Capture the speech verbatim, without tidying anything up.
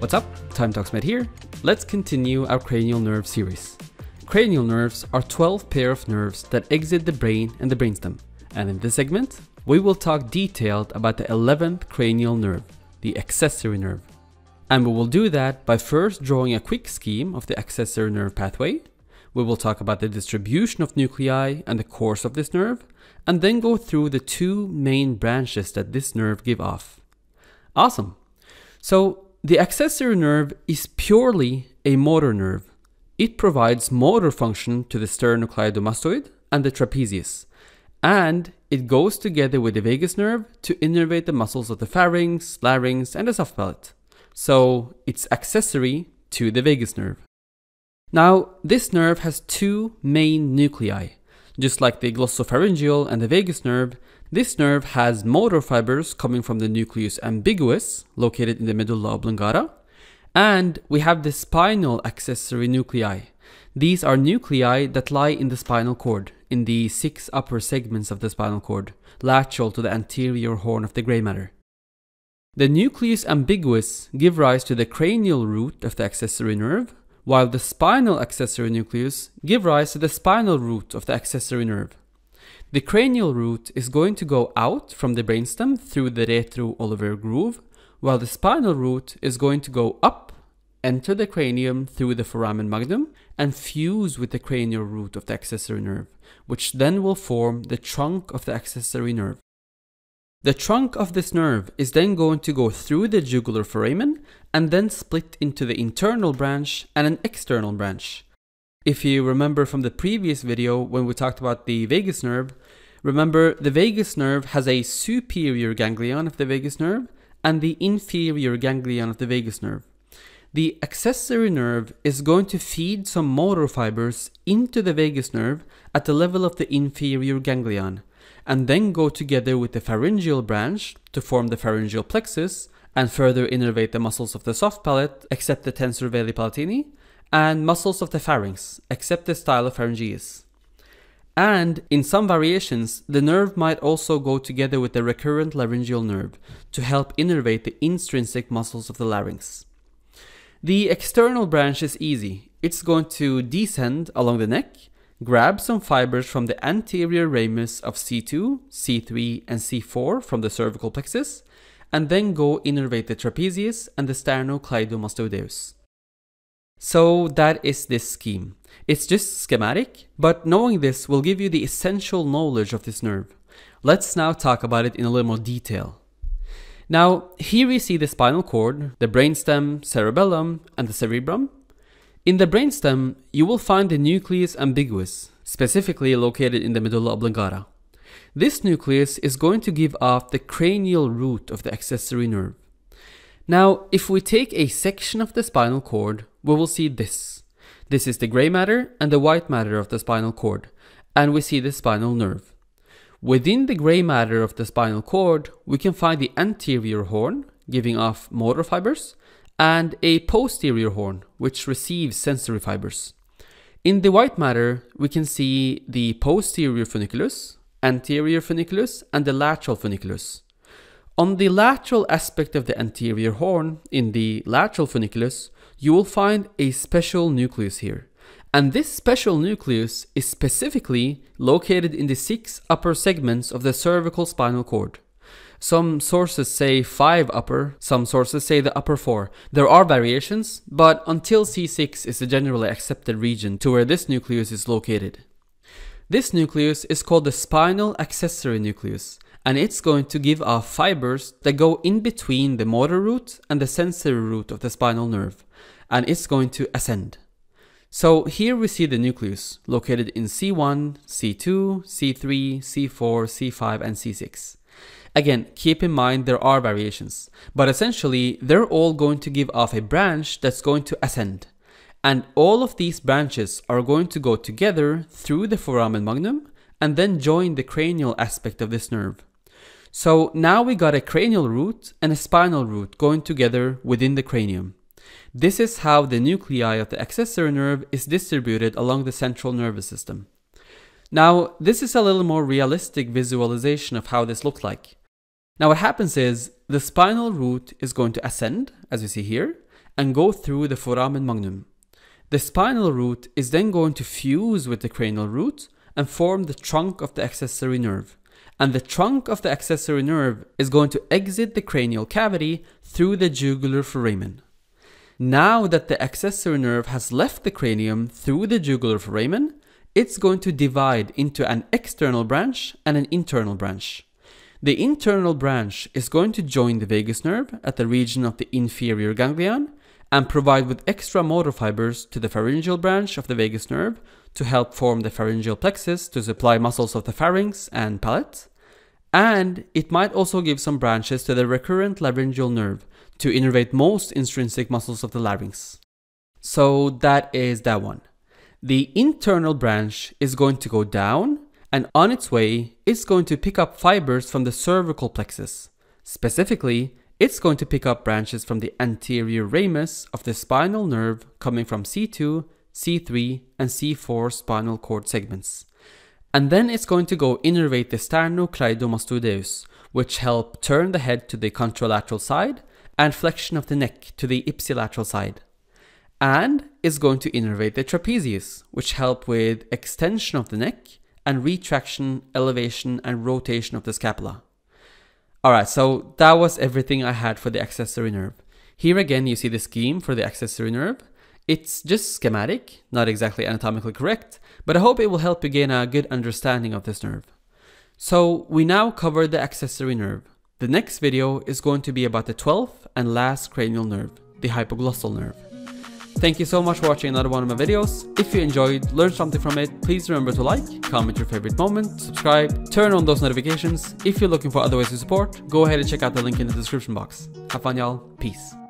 What's up? Time Talks Med here. Let's continue our cranial nerve series. Cranial nerves are twelve pair of nerves that exit the brain and the brainstem. And in this segment, we will talk detailed about the eleventh cranial nerve, the accessory nerve. And we will do that by first drawing a quick scheme of the accessory nerve pathway. We will talk about the distribution of nuclei and the course of this nerve, and then go through the two main branches that this nerve gives off. Awesome! So, the accessory nerve is purely a motor nerve. It provides motor function to the sternocleidomastoid and the trapezius, and it goes together with the vagus nerve to innervate the muscles of the pharynx, larynx, and the soft palate. So it's accessory to the vagus nerve. Now, this nerve has two main nuclei. Just like the glossopharyngeal and the vagus nerve, this nerve has motor fibers coming from the nucleus ambiguus, located in the medulla oblongata, and we have the spinal accessory nuclei. These are nuclei that lie in the spinal cord, in the six upper segments of the spinal cord, lateral to the anterior horn of the grey matter. The nucleus ambiguus give rise to the cranial root of the accessory nerve, while the spinal accessory nucleus give rise to the spinal root of the accessory nerve. The cranial root is going to go out from the brainstem through the retro-olivary groove, while the spinal root is going to go up, enter the cranium through the foramen magnum, and fuse with the cranial root of the accessory nerve, which then will form the trunk of the accessory nerve. The trunk of this nerve is then going to go through the jugular foramen and then split into the internal branch and an external branch. If you remember from the previous video when we talked about the vagus nerve, remember the vagus nerve has a superior ganglion of the vagus nerve and the inferior ganglion of the vagus nerve. The accessory nerve is going to feed some motor fibers into the vagus nerve at the level of the inferior ganglion, and then go together with the pharyngeal branch to form the pharyngeal plexus and further innervate the muscles of the soft palate, except the tensor veli palatini, and muscles of the pharynx, except the stylopharyngeus. And in some variations, the nerve might also go together with the recurrent laryngeal nerve to help innervate the intrinsic muscles of the larynx. The external branch is easy. It's going to descend along the neck, grab some fibers from the anterior ramus of C two, C three, and C four from the cervical plexus, and then go innervate the trapezius and the sternocleidomastoid. So that is this scheme. It's just schematic, but knowing this will give you the essential knowledge of this nerve. Let's now talk about it in a little more detail. Now, here we see the spinal cord, the brainstem, cerebellum, and the cerebrum. In the brainstem, you will find the nucleus ambiguus, specifically located in the medulla oblongata. This nucleus is going to give off the cranial root of the accessory nerve. Now, if we take a section of the spinal cord, we will see this. This is the grey matter and the white matter of the spinal cord, and we see the spinal nerve. Within the grey matter of the spinal cord, we can find the anterior horn, giving off motor fibers, and a posterior horn, which receives sensory fibers. In the white matter, we can see the posterior funiculus, anterior funiculus, and the lateral funiculus. On the lateral aspect of the anterior horn, in the lateral funiculus, you will find a special nucleus here. And this special nucleus is specifically located in the six upper segments of the cervical spinal cord. Some sources say five upper, some sources say the upper four. There are variations, but until C six is the generally accepted region to where this nucleus is located. This nucleus is called the spinal accessory nucleus, and it's going to give off fibers that go in between the motor root and the sensory root of the spinal nerve, and it's going to ascend. So here we see the nucleus, located in C one, C two, C three, C four, C five, and C six. Again, keep in mind there are variations, but essentially they're all going to give off a branch that's going to ascend. And all of these branches are going to go together through the foramen magnum and then join the cranial aspect of this nerve. So now we got a cranial root and a spinal root going together within the cranium. This is how the nuclei of the accessory nerve is distributed along the central nervous system. Now, this is a little more realistic visualization of how this looks like. Now what happens is the spinal root is going to ascend, as you see here, and go through the foramen magnum. The spinal root is then going to fuse with the cranial root and form the trunk of the accessory nerve. And the trunk of the accessory nerve is going to exit the cranial cavity through the jugular foramen. Now that the accessory nerve has left the cranium through the jugular foramen, it's going to divide into an external branch and an internal branch. The internal branch is going to join the vagus nerve at the region of the inferior ganglion and provide with extra motor fibers to the pharyngeal branch of the vagus nerve to help form the pharyngeal plexus to supply muscles of the pharynx and palate. And it might also give some branches to the recurrent laryngeal nerve to innervate most intrinsic muscles of the larynx. So that is that one. The internal branch is going to go down, and on its way, it's going to pick up fibers from the cervical plexus. Specifically, it's going to pick up branches from the anterior ramus of the spinal nerve coming from C two, C three, and C four spinal cord segments. And then it's going to go innervate the sternocleidomastoid, which help turn the head to the contralateral side and flexion of the neck to the ipsilateral side. And is going to innervate the trapezius, which help with extension of the neck and retraction, elevation, and rotation of the scapula. Alright, so that was everything I had for the accessory nerve. Here again you see the scheme for the accessory nerve. It's just schematic, not exactly anatomically correct, but I hope it will help you gain a good understanding of this nerve. So we now covered the accessory nerve. The next video is going to be about the twelfth and last cranial nerve, the hypoglossal nerve. Thank you so much for watching another one of my videos. If you enjoyed, learned something from it, please remember to like, comment your favorite moment, subscribe, turn on those notifications. If you're looking for other ways to support, go ahead and check out the link in the description box. Have fun y'all, peace.